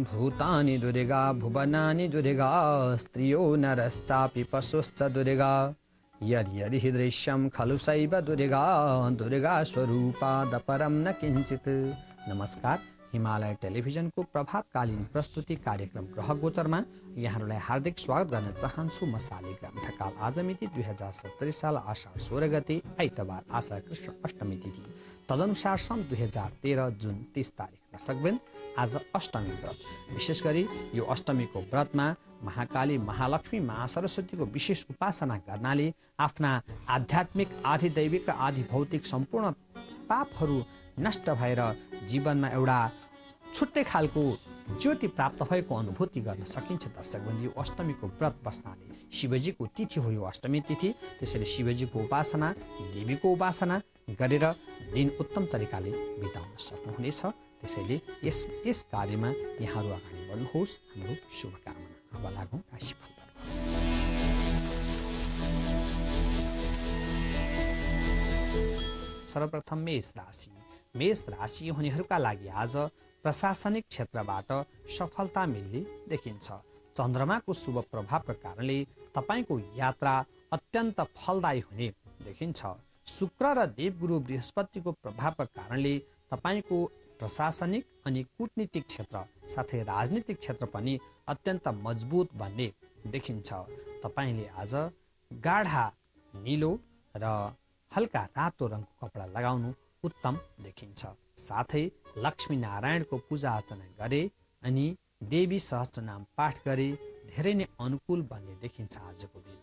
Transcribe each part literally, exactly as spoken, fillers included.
भूतानि दुर्गा भुवनानि दुर्गा स्त्रियो नरश्चापि पशुश्च दुर्गा यदि यदि हि दृश्यं खलु सैव दुर्गा दुर्गा स्वरूपादपरं न किञ्चित्। नमस्कार, हिमालय टेलिभिजनको प्रभातकालीन प्रस्तुति कार्यक्रम ग्रह गोचरमा यहाँहरूलाई हार्दिक स्वागत गर्न चाहन्छु। म शालिग्राम ढकाल। आज मिति दुई हजार सत्तरी साल आषाढ सोह्र गते आइतबार, आषाढ कृष्ण अष्टमी तिथि, तदनुसार सन् दुई हजार तेह्र जुन तीस तारिक। दर्शकवृन्द, आज अष्टमी व्रत। विशेष गरी यो अष्टमीको व्रतमा महाकाली, महालक्ष्मी, महासरस्वतीको विशेष उपासना गर्नाले आफ्ना आध्यात्मिक, आधिदैविक र आधिभौतिक सम्पूर्ण पापहरू नष्ट भएर जीवनमा एउटा छुट्टै खालको ज्योति प्राप्त भएको अनुभूति गर्न सकिन्छ। दर्शकवृन्द, यो अष्टमीको व्रत बस्नाले शिवजीको तिथि हो यो अष्टमी तिथि। त्यसैले शिवजीको उपासना, देवीको उपासना गरेर दिन उत्तम तरिकाले बिताउन सक्नुहुनेछ। त्यसैले यस यस कार्यमा यहाँहरू अगाडि बढ्नुहोस्। हाम्रो शुभकामना। अब लागौँ राशिफलतर्फ। सर्वप्रथम मेष राशि। मेष राशि हुनेहरूका लागि आज प्रशासनिक क्षेत्रबाट सफलता मिल्ने देखिन्छ। चन्द्रमाको शुभ प्रभावका कारणले तपाईँको यात्रा अत्यन्त फलदायी हुने देखिन्छ। शुक्र र देवगुरु बृहस्पतिको प्रभावका कारणले तपाईँको प्रशासनिक अनि कूटनीतिक क्षेत्र साथै राजनीतिक क्षेत्र पनि अत्यन्त मजबुत बन्ने देखिन्छ। तपाईँले आज गाढा नीलो र हल्का रातो रङको कपडा लगाउनु उत्तम देखिन्छ। साथै लक्ष्मी नारायणको पूजा अर्चना गरे अनि देवी सहस्त्रनाम पाठ गरे धेरै नै अनुकूल बन्ने देखिन्छ आजको दिन।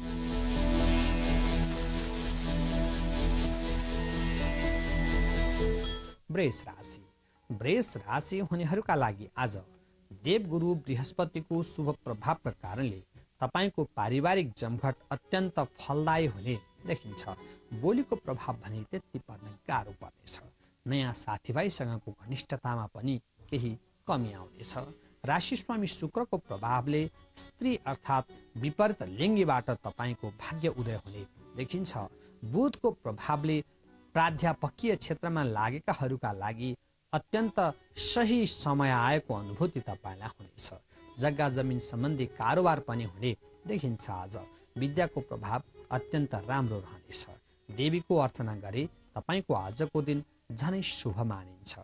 वृष राशि। वृष राशि हुनेहरूका लागि आज देवगुरु बृहस्पतिको शुभ प्रभावका कारणले तपाईँको पारिवारिक जमघट अत्यन्त फलदायी हुने देखिन्छ। बोलीको प्रभाव भने त्यति पर्न गाह्रो पर्नेछ। नयाँ साथीभाइसँगको घनिष्ठतामा पनि केही कमी आउनेछ। राशि स्वामी शुक्रको प्रभावले स्त्री अर्थात् विपरीत लिङ्गीबाट तपाईँको भाग्य उदय हुने देखिन्छ। बुधको प्रभावले प्राध्यापकीय क्षेत्रमा लागेकाहरूका लागि अत्यन्त सही समय आएको अनुभूति तपाईँलाई हुनेछ। जग्गा जमिन सम्बन्धी कारोबार पनि हुने देखिन्छ। आज विद्याको प्रभाव अत्यन्त राम्रो रहनेछ। देवीको अर्चना गरे तपाईँको आजको दिन झनै शुभ मानिन्छ।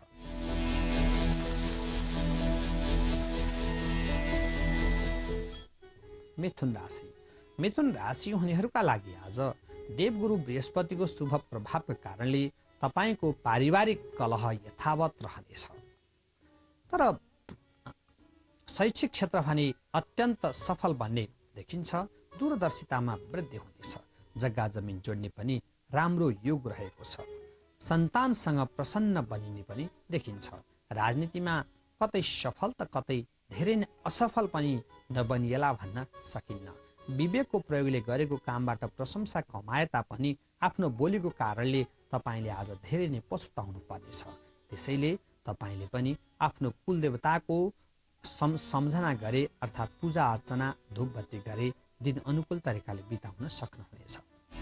मिथुन राशि। मिथुन राशि हुनेहरूका लागि आज देवगुरु बृहस्पतिको शुभ प्रभावका कारणले तपाईँको पारिवारिक कलह यथावत रहनेछ। तर शैक्षिक क्षेत्र भने अत्यन्त सफल बन्ने देखिन्छ। दूरदर्शितामा वृद्धि हुनेछ। जग्गा जमिन जोड्ने पनि राम्रो योग रहेको छ। सन्तानसँग प्रसन्न बनिने पनि देखिन्छ। राजनीतिमा कतै सफल त कतै धेरै नै असफल पनि नबनिएला भन्न सकिन्न। विवेकको प्रयोगले गरेको कामबाट प्रशंसा कमाए तापनि आफ्नो बोलीको कारणले तपाईँले आज धेरै नै पछुताउनु पर्नेछ। त्यसैले तपाईँले पनि आफ्नो कुलदेवताको सम सम्झना गरे अर्थात् पूजा अर्चना धूपबत्ती गरे दिन अनुकूल तरिकाले बिताउन सक्नुहुनेछ।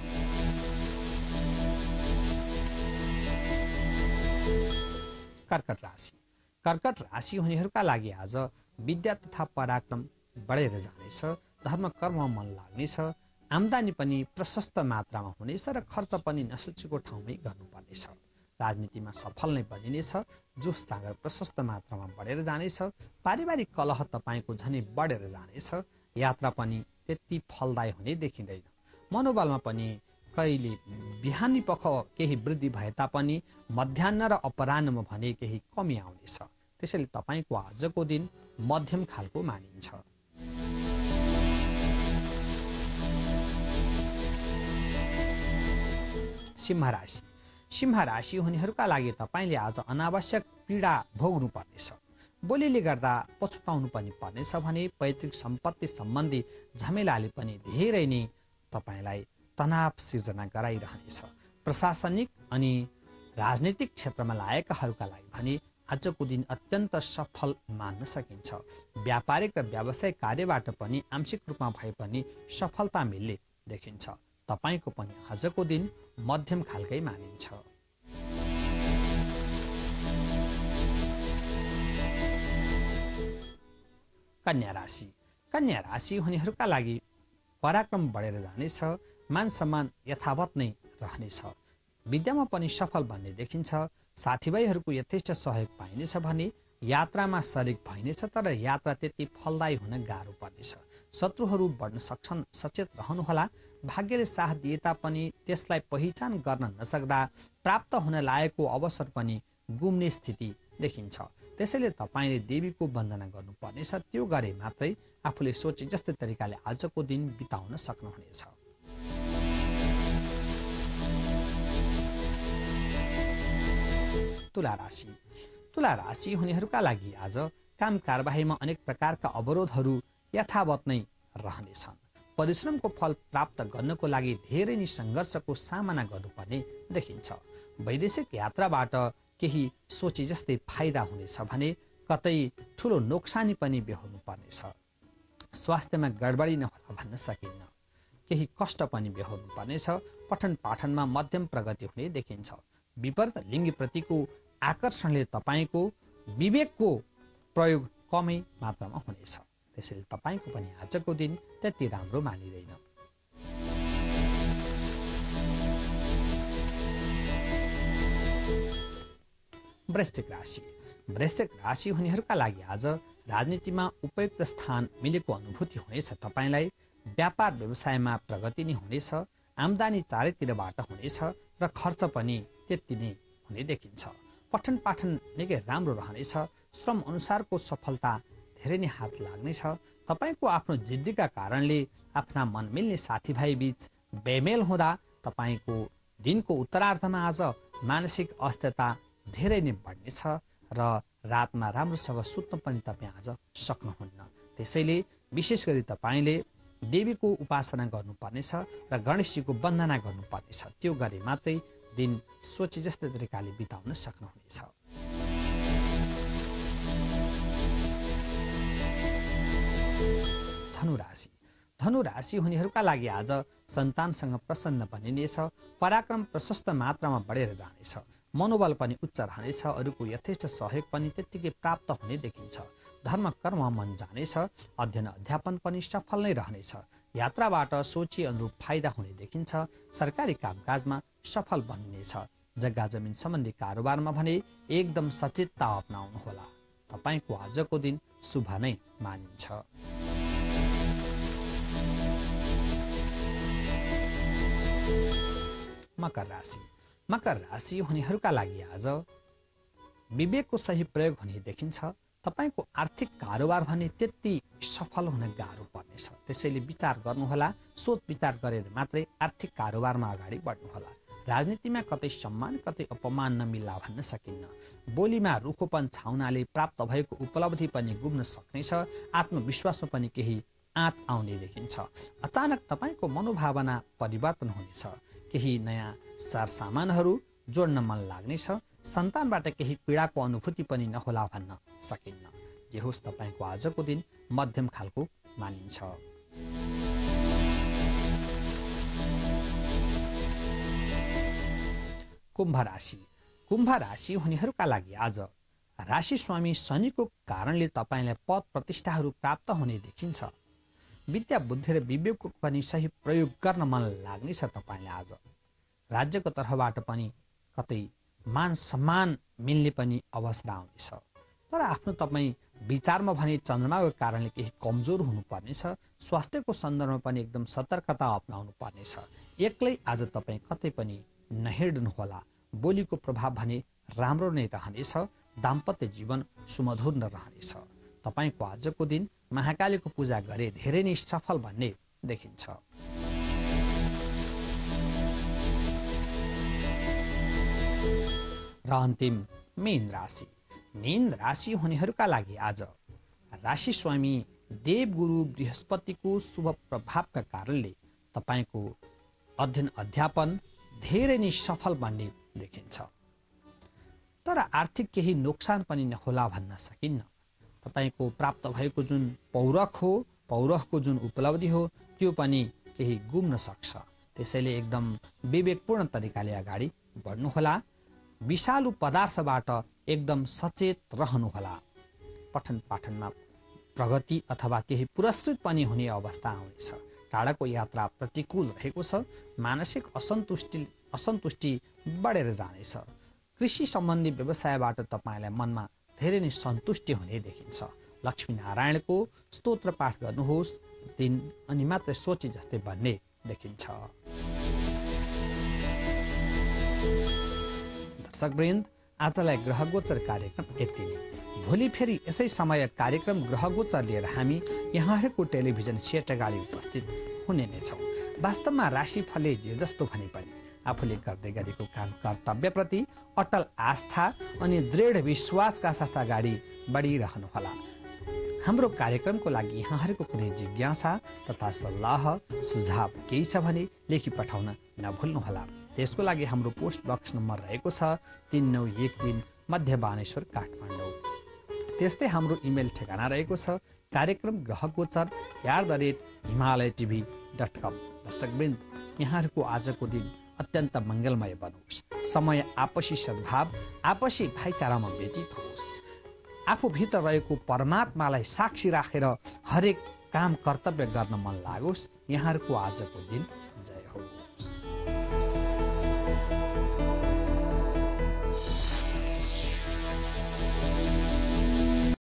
कर्कट राशि। कर्कट राशि हुनेहरूका लागि आज विद्या तथा पराक्रम बढेर जानेछ। धर्म कर्ममा मन लाग्नेछ। आम्दानी पनि प्रशस्त मात्रामा हुनेछ र खर्च पनि नसोचेको ठाउँमै गर्नुपर्नेछ। राजनीतिमा सफल नै बनिनेछ। जोस जाँगर प्रशस्त मात्रामा बढेर जानेछ। पारिवारिक कलह तपाईँको झनै बढेर जानेछ। यात्रा पनि त्यति फलदायी हुने देखिँदैन। मनोबलमा पनि कहिले बिहानी पख केही वृद्धि भए तापनि मध्याह्न र अपराह्नमा भने केही कमी आउनेछ। त्यसैले तपाईँको आजको दिन मध्यम खालको मानिन्छ। सिंह राशि। सिंह राशि हुनेहरूका लागि तपाईँले आज अनावश्यक पीडा भोग्नु पर्नेछ। बोलीले गर्दा पछुताउनु पनि पर्नेछ भने पैतृक सम्पत्ति सम्बन्धी झमेलाले पनि धेरै नै तपाईँलाई तनाव सिर्जना गराइरहनेछ। प्रशासनिक अनि राजनीतिक क्षेत्रमा लागेकाहरूका लागि भने आजको दिन अत्यन्त सफल मान्न सकिन्छ। व्यापारिक र व्यावसायिक कार्यबाट पनि आंशिक रूपमा भए पनि सफलता मिल्ने देखिन्छ। तपाईँको पनि आजको दिन मध्यम खालकै मानिन्छ। कन्या राशि कन्या राशि हुनेहरूका लागि पराक्रम बढेर जानेछ, मान सम्मान यथावत नै रहनेछ, विद्यामा पनि सफल बन्ने देखिन्छ, साथीभाइहरूको यथेष्ट सहयोग पाइनेछ भने यात्रामा सरिक भइनेछ, तर यात्रा त्यति फलदायी हुन गाह्रो पर्नेछ, शत्रुहरू बढ्न सक्छन्, सचेत रहनुहोला, भाग्यले साथ दिए तापनि त्यसलाई पहिचान गर्न नसक्दा प्राप्त हुन लागेको अवसर पनि गुम्ने स्थिति देखिन्छ, त्यसैले तपाईँले देवीको वन्दना गर्नुपर्नेछ, त्यो गरे मात्रै आफूले सोचे जस्तै तरिकाले आजको दिन बिताउन सक्नुहुनेछ। तुला राशि तुला राशि हुनेहरूका लागि आज काम कारबाहीमा अनेक प्रकारका अवरोधहरू यथावत नै रहनेछन्, परिश्रमको फल प्राप्त गर्नको लागि धेरै नै सङ्घर्षको सामना गर्नुपर्ने देखिन्छ, वैदेशिक यात्राबाट केही सोचे जस्तै फाइदा हुनेछ भने कतै ठुलो नोक्सानी पनि बेहोर्नु पर्नेछ, स्वास्थ्यमा गडबडी नहोला भन्न सकिन्न, केही कष्ट पनि बेहोर्नु पर्नेछ, पठन पाठनमा मध्यम प्रगति हुने देखिन्छ, विपरीत लिङ्गीप्रतिको आकर्षणले तपाईँको विवेकको प्रयोग कमै मात्रामा हुनेछ, त्यसैले तपाईँको पनि आजको दिन त्यति राम्रो मानिँदैन। वृश्चिक राशि वृश्चिक राशि हुनेहरूका लागि आज राजनीतिमा उपयुक्त स्थान मिलेको अनुभूति हुनेछ, तपाईँलाई व्यापार व्यवसायमा प्रगति नै हुनेछ, आम्दानी चारैतिरबाट हुनेछ र खर्च पनि त्यति नै हुने देखिन्छ, पठन पाठन निकै राम्रो रहनेछ, श्रम अनुसारको सफलता धेरै नै हात लाग्नेछ, तपाईँको आफ्नो जिद्दीका कारणले आफ्ना मन मिल्ने साथीभाइ बीच बेमेल हुँदा तपाईँको दिनको उत्तरार्धमा आज मानसिक अस्थिरता धेरै नै बढ्नेछ र रातमा राम्रोसँग सुत्न पनि तपाईँ आज सक्नुहुन्न, त्यसैले विशेष गरी तपाईँले देवीको उपासना गर्नुपर्नेछ र गणेशजीको वन्दना गर्नुपर्नेछ, त्यो गरे मात्रै दिन सोचे जस्तै तरिकाले बिताउन सक्नुहुनेछ। धनुराशि धनुराशि हुनेहरूका लागि आज सन्तानसँग प्रसन्न बनिनेछ, पराक्रम प्रशस्त मात्रामा बढेर जानेछ, मनोबल पनि उच्च रहनेछ, अरूको यथेष्ट सहयोग पनि त्यत्तिकै प्राप्त हुने देखिन्छ, धर्म कर्म मन जानेछ, अध्ययन अध्यापन पनि सफल नै रहनेछ, यात्राबाट सोची अनुरूप फाइदा हुने देखिन्छ, सरकारी कामकाजमा सफल बन्नेछ, जग्गा जमिन सम्बन्धी कारोबारमा भने एकदम सचेतता अपनाउनुहोला, तपाईँको आजको दिन शुभ नै मानिन्छ। मकर राशि मकर राशि हुनेहरूका लागि आज विवेकको सही प्रयोग हुने देखिन्छ, तपाईँको आर्थिक कारोबार भने त्यति सफल हुन गाह्रो पर्नेछ, त्यसैले विचार गर्नुहोला, सोच विचार गरेर मात्रै आर्थिक कारोबारमा अगाडि बढ्नुहोला, राजनीतिमा कतै सम्मान कतै अपमान नमिल्ला भन्न सकिन्न, बोलीमा रुखोपन छाउनाले प्राप्त भएको उपलब्धि पनि गुम्न सक्नेछ, आत्मविश्वासमा पनि केही आँच आउने देखिन्छ, अचानक तपाईँको मनोभावना परिवर्तन हुनेछ, केही नयाँ सरसामानहरू जोड्न मन लाग्नेछ, सन्तानबाट केही पीडाको अनुभूति पनि नहोला भन्न सकिन्न, जे होस् तपाईँको आजको दिन मध्यम खालको मानिन्छ। कुम्भ राशि कुम्भ राशि हुनेहरूका लागि आज राशि स्वामी शनिको कारणले तपाईँलाई पद प्रतिष्ठाहरू प्राप्त हुने देखिन्छ, विद्या बुद्धि र विवेकको पनि सही प्रयोग गर्न मन लाग्नेछ, तपाईँलाई आज राज्यको तर्फबाट पनि कतै मान सम्मान मिल्ने पनि अवसर आउनेछ, तर आफ्नो तपाईँ विचारमा भने चन्द्रमाको कारणले केही कमजोर हुनुपर्नेछ, स्वास्थ्यको सन्दर्भमा पनि एकदम सतर्कता अपनाउनु पर्नेछ, एक्लै आज तपाईँ कतै पनि नहिँड्नुहोला, बोलीको प्रभाव भने राम्रो नै रहनेछ, दाम्पत्य जीवन सुमधुर नै रहनेछ, तपाईँको आजको दिन महाकालीको पूजा गरे धेरै नै सफल भन्ने देखिन्छ। र अन्तिम मीन राशि मीन राशि हुनेहरूका लागि आज राशि स्वामी देवगुरु बृहस्पतिको शुभ प्रभावका कारणले तपाईँको अध्ययन अध्यापन धेरै नै सफल बन्ने देखिन्छ, तर आर्थिक केही नोक्सान पनि नहोला भन्न सकिन्न, तपाईँको प्राप्त भएको जुन पौरख हो पौरखको जुन उपलब्धि हो त्यो पनि केही गुम्न सक्छ, त्यसैले एकदम विवेकपूर्ण तरिकाले अगाडि बढ्नुहोला, विषालु पदार्थबाट एकदम सचेत रहनुहोला, पठन पाठनमा प्रगति अथवा केही पुरस्कृत पनि हुने अवस्था आउनेछ। टाढाको यात्रा प्रतिकूल रहेको छ। मानसिक असन्तुष्टि असन्तुष्टि बढेर जानेछ। कृषि सम्बन्धी व्यवसायबाट तपाईँलाई मनमा धेरै नै सन्तुष्टि हुने देखिन्छ। लक्ष्मीनारायणको स्तोत्र पाठ गर्नुहोस् दिन अनि मात्रै सोचे जस्तै भन्ने देखिन्छ। दर्शकवृन्द, आजलाई ग्रहगोचर कार्यक्रम यति नै। भोलि फेरि यसै समय कार्यक्रम ग्रहगोचर लिएर हामी यहाँहरूको टेलिभिजन सेट अगाडि उपस्थित हुने नै छौँ। वास्तवमा राशिफलले जे जस्तो भने पनि आफूले गर्दै गरेको काम कर्तव्यप्रति अटल आस्था अनि दृढ विश्वासका साथ अगाडि बढिरहनुहोला। हाम्रो कार्यक्रमको लागि यहाँहरूको कुनै जिज्ञासा तथा सल्लाह सुझाव केही छ भने लेखी पठाउन नभुल्नुहोला। त्यसको लागि हाम्रो पोस्ट बक्स नम्बर रहेको छ तीन नौ एक तीन मध्य बानेश्वर काठमाडौँ। त्यस्तै हाम्रो इमेल ठेगाना रहेको छ कार्यक्रम ग्रहगोचर at the rate Himalaya TV dot com. दर्शकवृन्द, यहाँहरूको आजको दिन अत्यन्त मङ्गलमय बनोस्। समय आपसी सद्भाव आपसी भाइचारामा व्यतीत होस्। आफूभित्र रहेको परमात्मालाई साक्षी राखेर हरेक काम कर्तव्य गर्न मन लागोस्। यहाँहरूको आजको दिन जय हो।